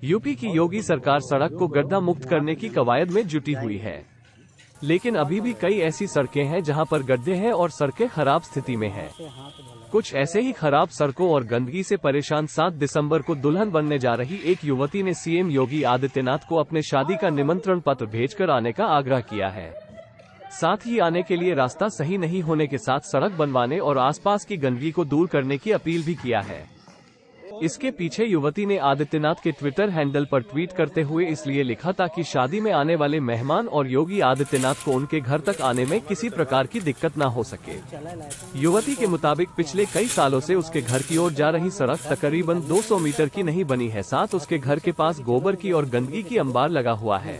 UP की योगी सरकार सड़क को गड्ढा मुक्त करने की कवायद में जुटी हुई है, लेकिन अभी भी कई ऐसी सड़कें हैं जहां पर गड्ढे हैं और सड़कें खराब स्थिति में हैं। कुछ ऐसे ही खराब सड़कों और गंदगी से परेशान 7 दिसंबर को दुल्हन बनने जा रही एक युवती ने सीएम योगी आदित्यनाथ को अपने शादी का निमंत्रण पत्र भेजकर आने का आग्रह किया है। साथ ही आने के लिए रास्ता सही नहीं होने के साथ सड़क बनवाने और आसपास की गंदगी को दूर करने की अपील भी किया है। इसके पीछे युवती ने आदित्यनाथ के ट्विटर हैंडल पर ट्वीट करते हुए इसलिए लिखा ताकि शादी में आने वाले मेहमान और योगी आदित्यनाथ को उनके घर तक आने में किसी प्रकार की दिक्कत न हो सके। युवती के मुताबिक पिछले कई सालों से उसके घर की ओर जा रही सड़क तकरीबन 200 मीटर की नहीं बनी है, साथ उसके घर के पास गोबर की और गंदगी की अंबार लगा हुआ है।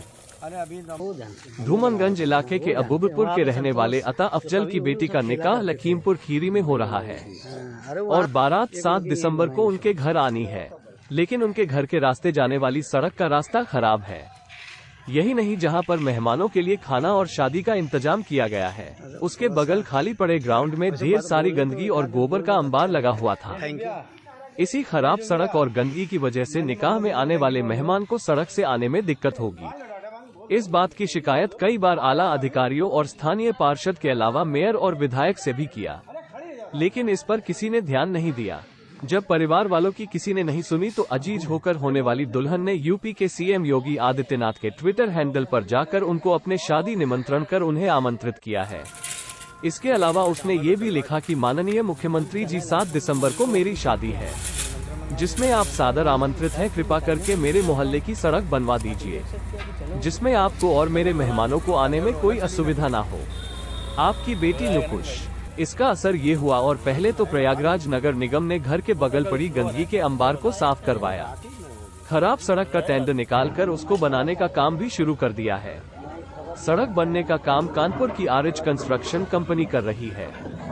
धूमनगंज इलाके के अबूबरपुर के रहने वाले अता अफजल की बेटी का निकाह लखीमपुर खीरी में हो रहा है और बारात 7 दिसंबर को उनके घर आनी है, लेकिन उनके घर के रास्ते जाने वाली सड़क का रास्ता खराब है। यही नहीं, जहां पर मेहमानों के लिए खाना और शादी का इंतजाम किया गया है, उसके बगल खाली पड़े ग्राउंड में ढेर सारी गंदगी और गोबर का अंबार लगा हुआ था। इसी खराब सड़क और गंदगी की वजह से निकाह में आने वाले मेहमान को सड़क से आने में दिक्कत होगी। इस बात की शिकायत कई बार आला अधिकारियों और स्थानीय पार्षद के अलावा मेयर और विधायक से भी किया, लेकिन इस पर किसी ने ध्यान नहीं दिया। जब परिवार वालों की किसी ने नहीं सुनी तो अजीज होकर होने वाली दुल्हन ने यूपी के सीएम योगी आदित्यनाथ के ट्विटर हैंडल पर जाकर उनको अपने शादी निमंत्रण कर उन्हें आमंत्रित किया है। इसके अलावा उसने ये भी लिखा कि माननीय मुख्यमंत्री जी, 7 दिसंबर को मेरी शादी है, जिसमें आप सादर आमंत्रित हैं। कृपा करके मेरे मोहल्ले की सड़क बनवा दीजिए, जिसमें आपको और मेरे मेहमानों को आने में कोई असुविधा ना हो। आपकी बेटी नुकुश। इसका असर ये हुआ और पहले तो प्रयागराज नगर निगम ने घर के बगल पड़ी गंदगी के अंबार को साफ करवाया, खराब सड़क का टेंडर निकालकर उसको बनाने का काम भी शुरू कर दिया है। सड़क बनने का काम कानपुर की आरएच कंस्ट्रक्शन कंपनी कर रही है।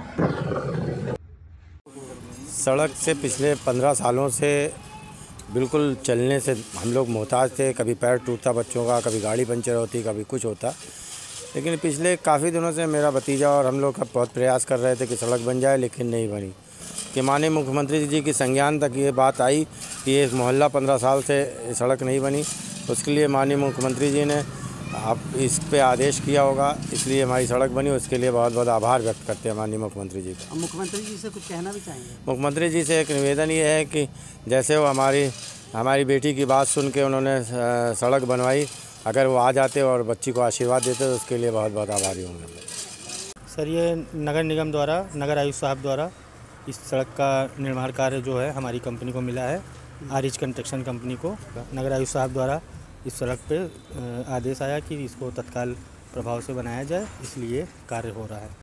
सड़क से पिछले 15 सालों से बिल्कुल चलने से हम लोग मोहताज थे। कभी पैर टूटता बच्चों का, कभी गाड़ी पंचर होती, कभी कुछ होता। लेकिन पिछले काफ़ी दिनों से मेरा भतीजा और हम लोग का बहुत प्रयास कर रहे थे कि सड़क बन जाए, लेकिन नहीं बनी। कि माननीय मुख्यमंत्री जी की संज्ञान तक ये बात आई कि ये मोहल्ला 15 साल से सड़क नहीं बनी। उसके लिए माननीय मुख्यमंत्री जी ने आप इस पे आदेश किया होगा, इसलिए हमारी सड़क बनी। उसके लिए बहुत बहुत आभार व्यक्त करते हैं माननीय मुख्यमंत्री जी का। मुख्यमंत्री जी से कुछ कहना भी चाहेंगे? मुख्यमंत्री जी से एक निवेदन ये है कि जैसे वो हमारी बेटी की बात सुन के उन्होंने सड़क बनवाई, अगर वो आ जाते और बच्ची को आशीर्वाद देते तो उसके लिए बहुत बहुत आभारी होंगे। सर, ये नगर निगम द्वारा, नगर आयुक्त साहब द्वारा इस सड़क का निर्माण कार्य जो है हमारी कंपनी को मिला है, आरएच कंस्ट्रक्शन कंपनी को। नगर आयुक्त साहब द्वारा इस सड़क पे आदेश आया कि इसको तत्काल प्रभाव से बनाया जाए, इसलिए कार्य हो रहा है।